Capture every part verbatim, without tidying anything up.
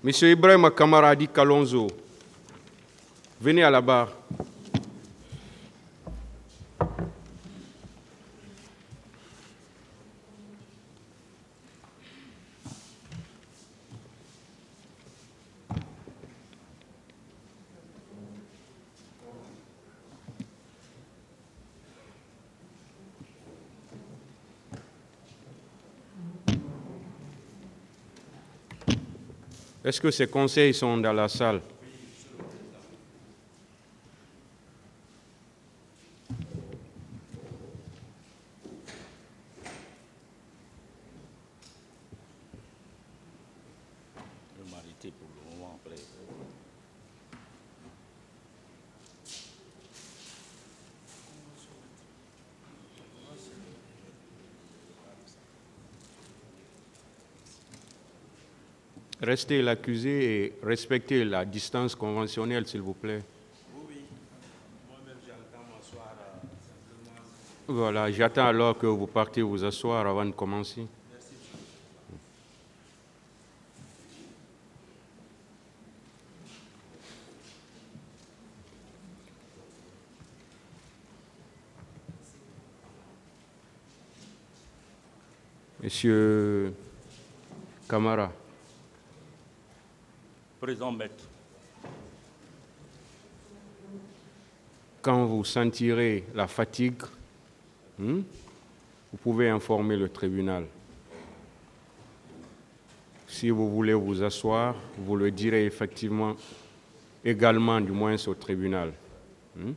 Monsieur Ibrahim Kamaradi Kalonzo, venez à la barre. Est-ce que ces conseils sont dans la salle? Je vais m'arrêter pour le moment après. Restez l'accusé et respectez la distance conventionnelle, s'il vous plaît. Oui, oui. Moi-même, j'entends m'asseoir simplement. Voilà, j'attends alors que vous partez vous asseoir avant de commencer. Merci. Monsieur Camara. Présent, maître. Quand vous sentirez la fatigue, hmm, vous pouvez informer le tribunal. Si vous voulez vous asseoir, vous le direz effectivement également, du moins au tribunal. Hmm.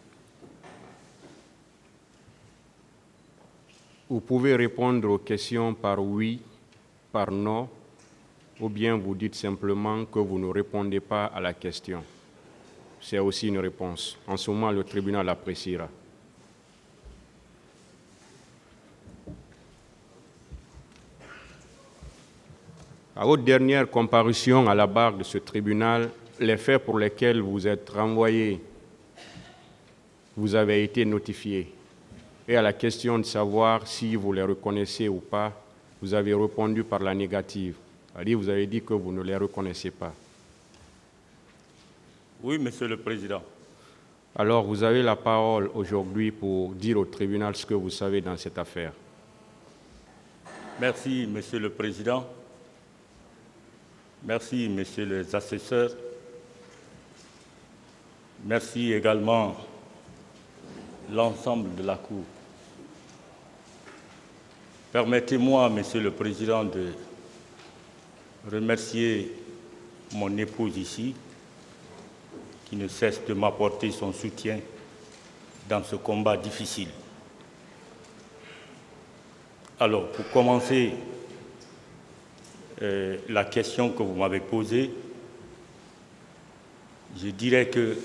Vous pouvez répondre aux questions par oui, par non, ou bien vous dites simplement que vous ne répondez pas à la question. C'est aussi une réponse. En ce moment, le tribunal appréciera. À votre dernière comparution à la barre de ce tribunal, les faits pour lesquels vous êtes renvoyé, vous avez été notifiés. Et à la question de savoir si vous les reconnaissez ou pas, vous avez répondu par la négative. C'est-à-dire, vous avez dit que vous ne les reconnaissez pas. Oui, Monsieur le Président. Alors, vous avez la parole aujourd'hui pour dire au tribunal ce que vous savez dans cette affaire. Merci, Monsieur le Président. Merci, Messieurs les assesseurs. Merci également l'ensemble de la Cour. Permettez-moi, Monsieur le Président, de remercier mon épouse ici, qui ne cesse de m'apporter son soutien dans ce combat difficile. Alors, pour commencer, euh, la question que vous m'avez posée, je dirais que,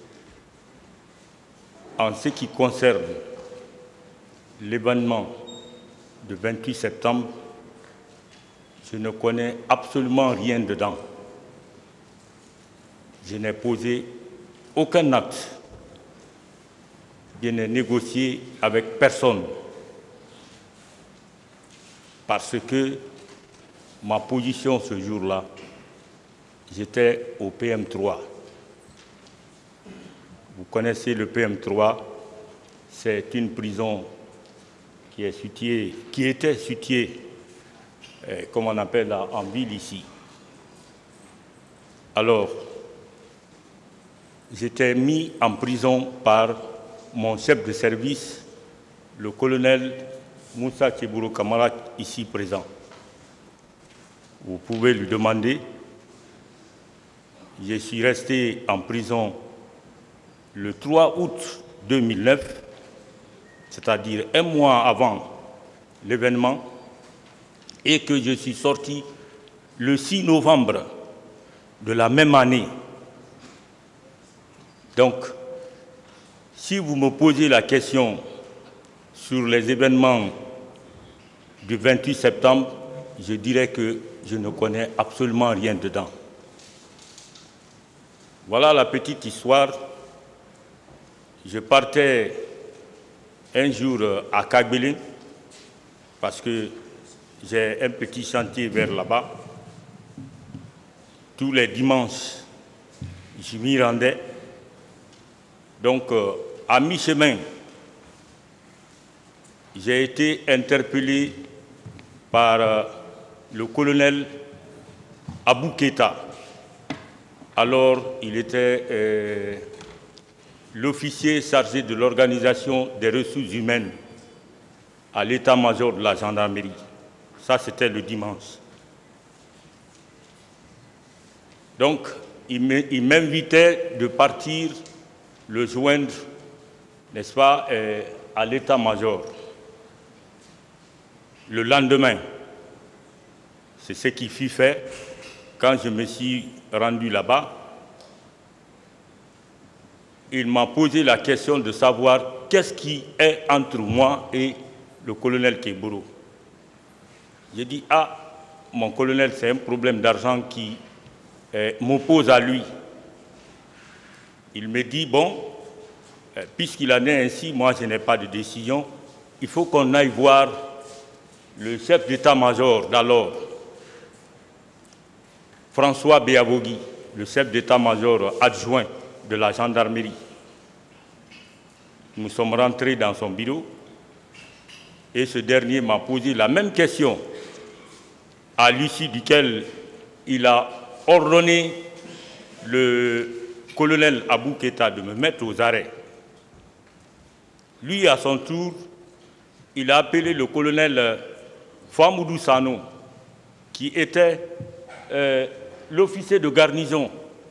en ce qui concerne l'événement du vingt-huit septembre, je ne connais absolument rien dedans. Je n'ai posé aucun acte. Je n'ai négocié avec personne. Parce que ma position ce jour-là, j'étais au P M trois. Vous connaissez le P M trois, c'est une prison qui est située, qui était située, eh, comme on appelle là, en ville ici. Alors, j'étais mis en prison par mon chef de service, le colonel Moussa Tchebourou Kamara, ici présent. Vous pouvez lui demander. Je suis resté en prison le trois août deux mille neuf, c'est-à-dire un mois avant l'événement, et que je suis sorti le six novembre de la même année. Donc, si vous me posez la question sur les événements du vingt-huit septembre, je dirais que je ne connais absolument rien dedans. Voilà la petite histoire. Je partais un jour à Kabylie parce que j'ai un petit chantier vers là-bas. tous les dimanches, je m'y rendais. Donc, euh, à mi-chemin, j'ai été interpellé par euh, le colonel Abou Keïta. Alors, il était euh, l'officier chargé de l'organisation des ressources humaines à l'état-major de la gendarmerie. Ça, c'était le dimanche. Donc, il m'invitait de partir le joindre, n'est-ce pas, euh, à l'état-major. Le lendemain, c'est ce qui fut fait. Quand je me suis rendu là-bas, il m'a posé la question de savoir qu'est-ce qui est entre moi et le colonel Keïbouro. J'ai dit, ah, mon colonel, c'est un problème d'argent qui euh, m'oppose à lui. Il me dit, bon, euh, puisqu'il en est ainsi, moi je n'ai pas de décision, il faut qu'on aille voir le chef d'état-major d'alors, François Béavogui, le chef d'état-major adjoint de la gendarmerie. Nous sommes rentrés dans son bureau et ce dernier m'a posé la même question, à l'issue duquel il a ordonné le colonel Abou Keïta de me mettre aux arrêts. Lui, à son tour, il a appelé le colonel Famoudou Sano, qui était euh, l'officier de garnison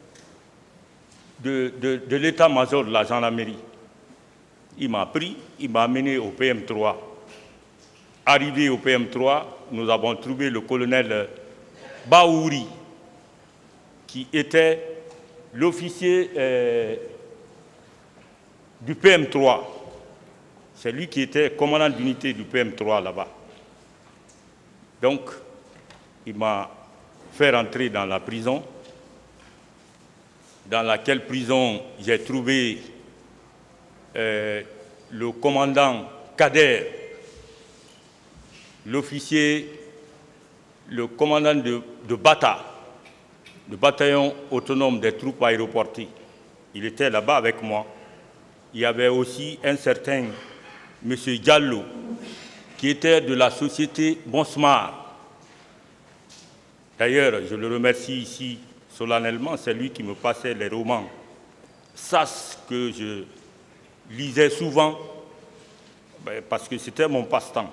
de, de, de l'état-major de la gendarmerie. Il m'a pris, il m'a amené au P M trois. Arrivé au P M trois, nous avons trouvé le colonel Baouri, qui était l'officier euh, du P M trois. C'est lui qui était commandant d'unité du P M trois là-bas. Donc, il m'a fait rentrer dans la prison, dans laquelle prison j'ai trouvé euh, le commandant Kader, l'officier, le commandant de, de Bata, le bataillon autonome des troupes aéroportées. Il était là-bas avec moi. Il y avait aussi un certain M. Diallo, qui était de la société Bonsmar. D'ailleurs, je le remercie ici solennellement, c'est lui qui me passait les romans Sas que je lisais souvent, parce que c'était mon passe-temps.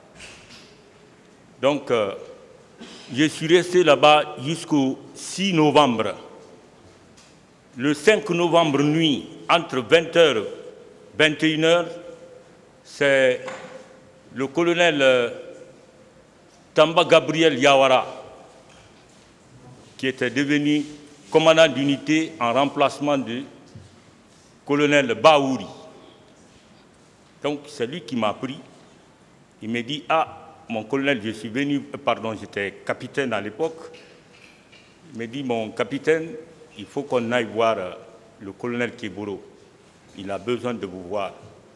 Donc, euh, je suis resté là-bas jusqu'au six novembre. Le cinq novembre nuit, entre vingt heures et vingt et une heures, c'est le colonel euh, Tamba Gabriel Yawara, qui était devenu commandant d'unité en remplacement du colonel Baouri. Donc, c'est lui qui m'a pris. Il m'a dit, ah, mon colonel, je suis venu, pardon, j'étais capitaine à l'époque. Il m'a dit, mon capitaine, il faut qu'on aille voir le colonel Keïbouro. Il a besoin de vous voir.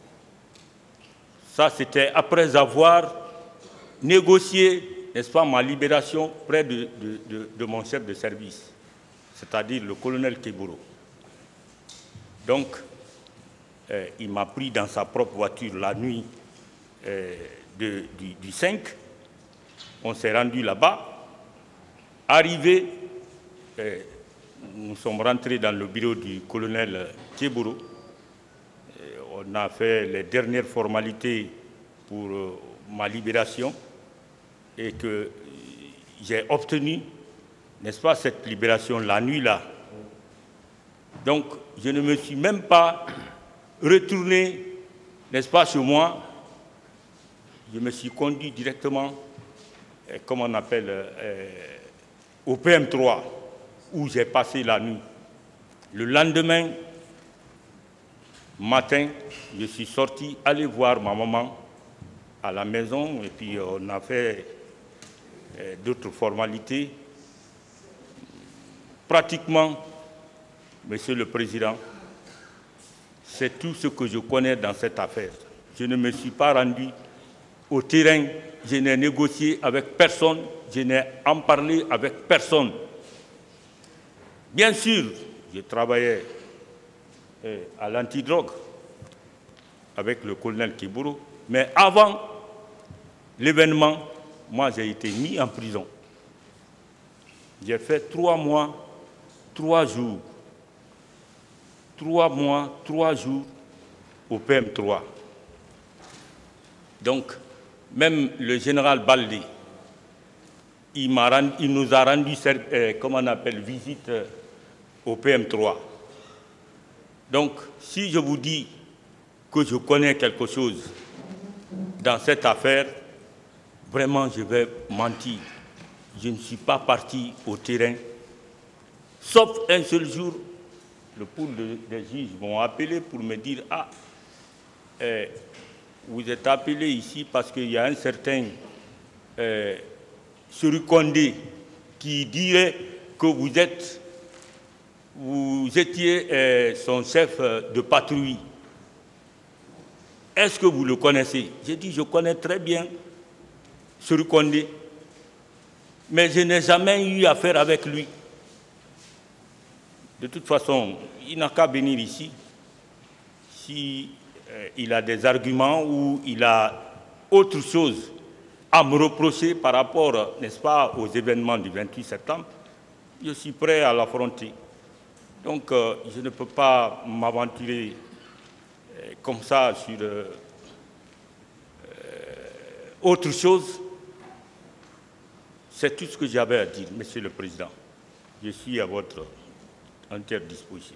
Ça, c'était après avoir négocié, n'est-ce pas, ma libération près de, de, de, de mon chef de service, c'est-à-dire le colonel Keïbouro. Donc, euh, il m'a pris dans sa propre voiture la nuit euh, de, du, du cinq. On s'est rendu là-bas. Arrivé, euh, nous sommes rentrés dans le bureau du colonel Keïbouro. On a fait les dernières formalités pour euh, ma libération et que j'ai obtenu, n'est-ce pas, cette libération la nuit-là. Donc, je ne me suis même pas retourné, n'est-ce pas, chez moi. Je me suis conduit directement, euh, comme on appelle, euh, au P M trois, où j'ai passé la nuit. Le lendemain matin, je suis sorti aller voir ma maman à la maison et puis on a fait euh, d'autres formalités. Pratiquement, Monsieur le Président, c'est tout ce que je connais dans cette affaire. Je ne me suis pas rendu au terrain, je n'ai négocié avec personne, je n'ai en parlé avec personne. Bien sûr, je travaillais euh, à l'antidrogue avec le colonel Kiburu, mais avant l'événement, moi j'ai été mis en prison. J'ai fait trois mois, trois jours, trois mois, trois jours au P M trois. Donc, même le général Baldi, il, rendu, il nous a rendu, euh, comment on appelle, visite euh, au P M trois. Donc, si je vous dis que je connais quelque chose dans cette affaire, vraiment, je vais mentir. Je ne suis pas parti au terrain, sauf un seul jour, le pool des juges m'ont appelé pour me dire « Ah, eh, vous êtes appelé ici parce qu'il y a un certain euh, Surukondé qui dirait que vous êtes, vous étiez euh, son chef de patrouille. Est-ce que vous le connaissez ?» J'ai dit « Je connais très bien Surukondé, mais je n'ai jamais eu affaire avec lui. De toute façon, il n'a qu'à venir ici si euh, il a des arguments ou il a autre chose à me reprocher par rapport, n'est-ce pas, aux événements du vingt-huit septembre. Je suis prêt à l'affronter. Donc, euh, je ne peux pas m'aventurer euh, comme ça sur euh, euh, autre chose. C'est tout ce que j'avais à dire, Monsieur le Président. Je suis à votre entière disposition.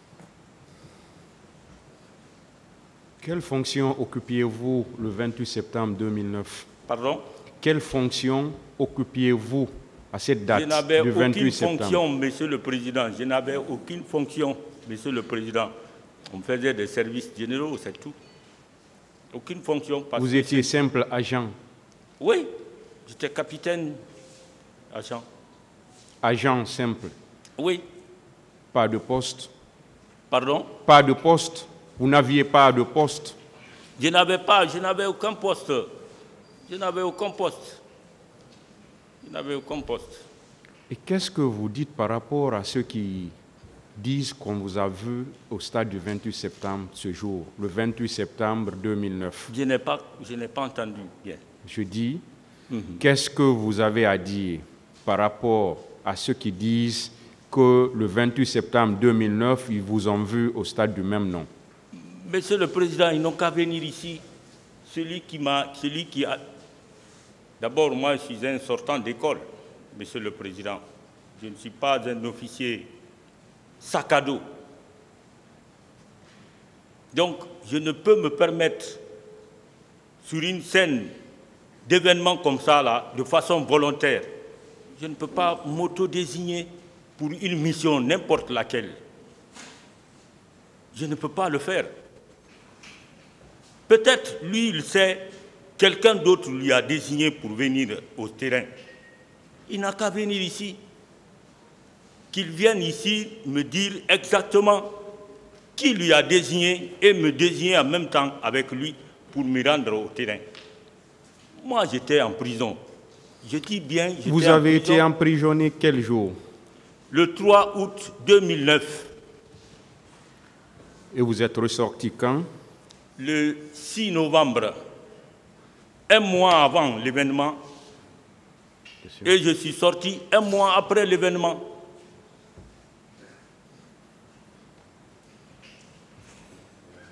Quelle fonction occupiez-vous le vingt-huit septembre deux mille neuf? Pardon? Quelle fonction occupiez-vous à cette date du vingt-huit septembre? Je n'avais aucune fonction, Monsieur le Président. Je n'avais aucune fonction, Monsieur le Président. On faisait des services généraux, c'est tout. Aucune fonction. Parce Vous étiez simple agent? Oui, j'étais capitaine agent. Agent simple? Oui. Pas de poste? Pardon? Pas de poste? Vous n'aviez pas de poste? Je n'avais pas, je n'avais aucun poste. Je n'avais aucun poste. Je n'avais aucun poste. Et qu'est-ce que vous dites par rapport à ceux qui disent qu'on vous a vu au stade du vingt-huit septembre ce jour, le vingt-huit septembre deux mille neuf? Je n'ai pas, je n'ai pas entendu bien. Je dis, Mm-hmm. Qu'est-ce que vous avez à dire par rapport à ceux qui disent que le vingt-huit septembre deux mille neuf, ils vous ont vu au stade du même nom? Monsieur le Président, ils n'ont qu'à venir ici. Celui qui m'a, celui qui a... D'abord, moi, je suis un sortant d'école, Monsieur le Président. Je ne suis pas un officier sac à dos. Donc, je ne peux me permettre, sur une scène d'événements comme ça, là, de façon volontaire, je ne peux pas m'auto-désigner pour une mission, n'importe laquelle. Je ne peux pas le faire. Peut-être, lui, il sait, quelqu'un d'autre lui a désigné pour venir au terrain. Il n'a qu'à venir ici. Qu'il vienne ici me dire exactement qui lui a désigné et me désigner en même temps avec lui pour me rendre au terrain. Moi, j'étais en prison. Je dis bien, j'étais en prison. Vous avez été emprisonné quel jour? Le trois août deux mille neuf. Et vous êtes ressorti quand? Le six novembre, un mois avant l'événement, et je suis sorti un mois après l'événement.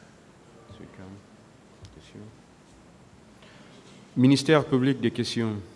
Ministère public des questions.